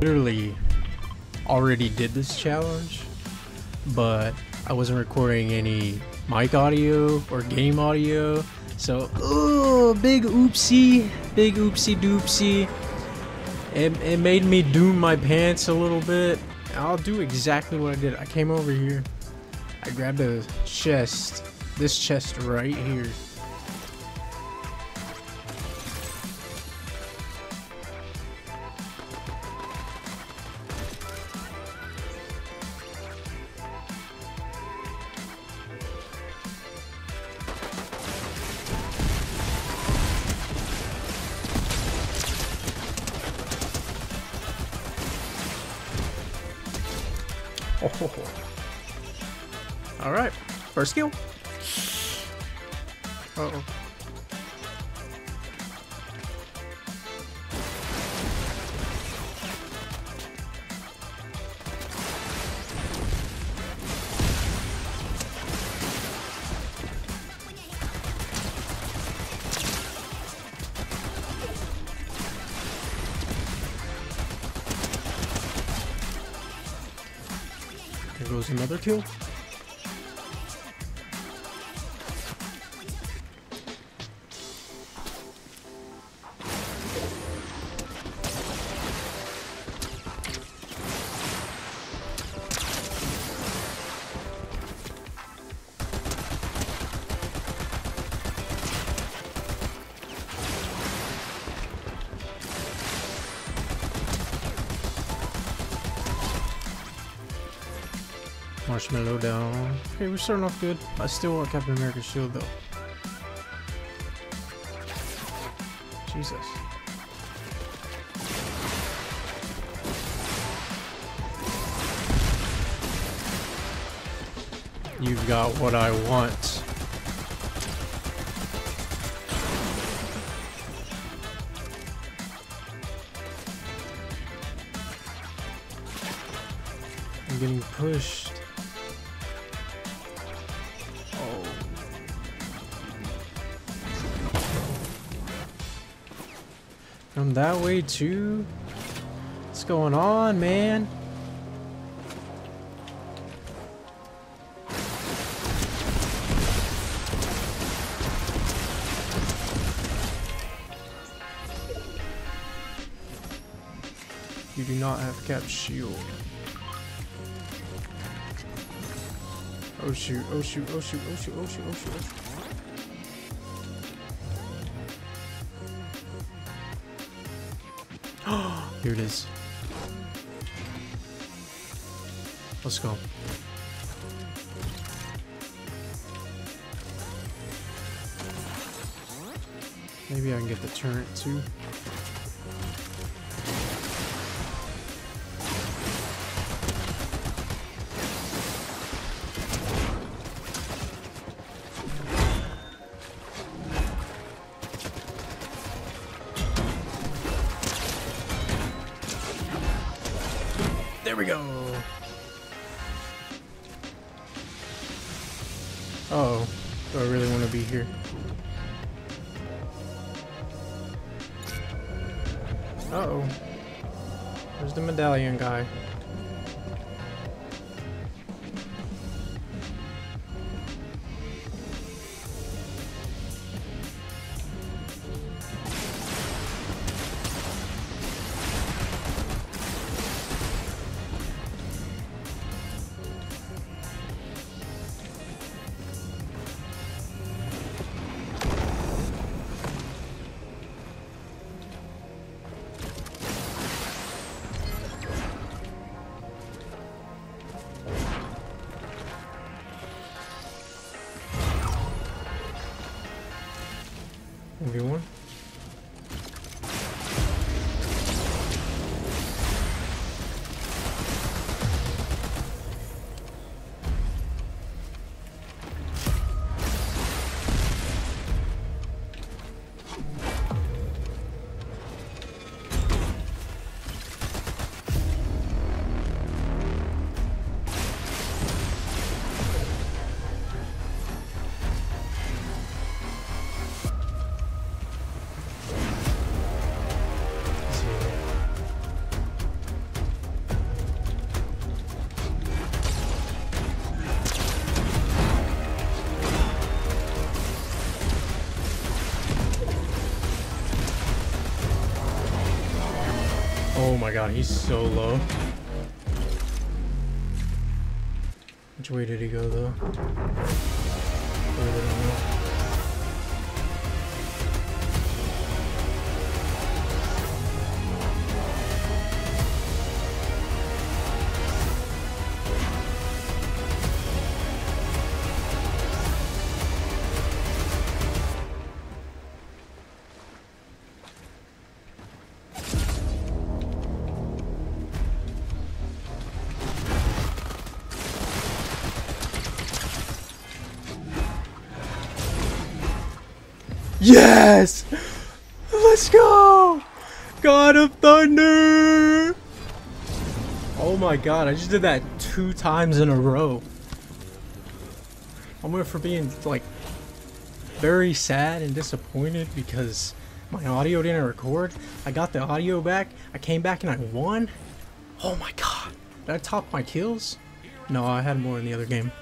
Literally already did this challenge, but I wasn't recording any mic audio or game audio, so big oopsie doopsie. It made me doom my pants a little bit. I'll do exactly what I did. I came over here, I grabbed a chest, this chest right here. Oh. All right, first kill. Uh-oh. There goes another kill. Marshmallow down. Okay, we're starting off good. I still want Captain America's shield though. Jesus. You've got what I want. I'm getting pushed. From that way too? What's going on, man? You do not have Cap's shield. Oh shoot, oh shoot, oh shoot, oh shoot, oh shoot, oh shoot, oh shoot. Here it is. Let's go. Maybe I can get the turret too. There we go. Uh-oh. Do I really want to be here? Uh-oh. There's the medallion guy. Everyone. god, he's so low. Which way did he go though? I really don't know. Yes! Let's go! God of Thunder! Oh my god, I just did that 2 times in a row. I'm waiting for being like very sad and disappointed because my audio didn't record. I got the audio back, I came back and I won. Oh my god. Did I top my kills? No, I had more in the other game.